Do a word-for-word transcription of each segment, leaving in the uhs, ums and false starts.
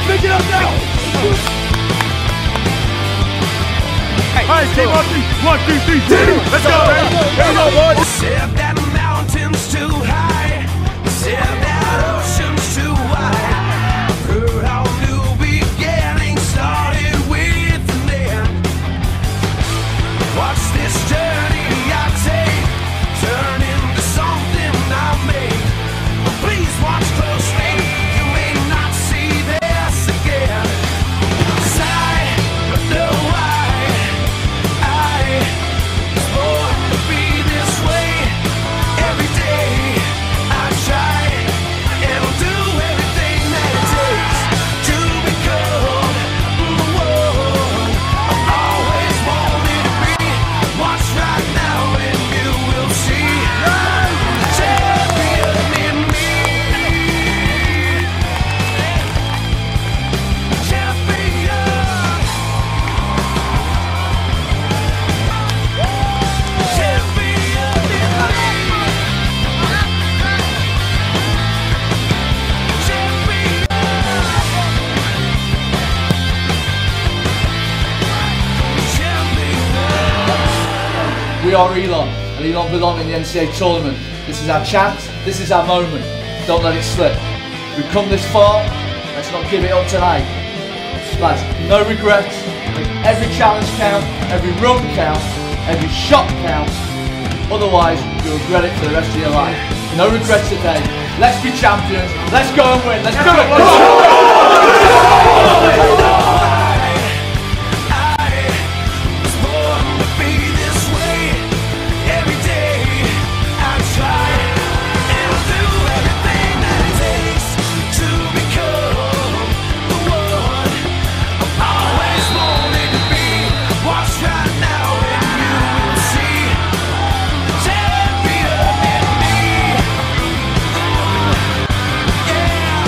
Pick it up now! Hey, all right, team, one, two, one, two, three, two. Let's go, man. Here we go, boys. Said that mountain's too high. Said that ocean's too wide. Heard how new beginning started with an end. Watch this journey I take turn into something I make. But please watch closely. You may not see this again. 'Cause I know why I was born to be this way. Every day I try and I'll do everything that it takes to become the one I always wanted to be. Watch right now and you will see the champion in me. Champion. Champion in me. Champion. Champion. We are Elon, and Elon belong in the N C A A tournament. This is our chance, this is our moment. Don't let it slip. We've come this far, let's not give it up tonight. Lads, no regrets. Make every challenge count, every run count, every shot count. Otherwise, you'll regret it for the rest of your life. No regrets today. Let's be champions. Let's go and win. Let's do it. Come on.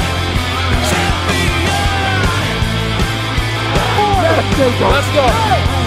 Let's go.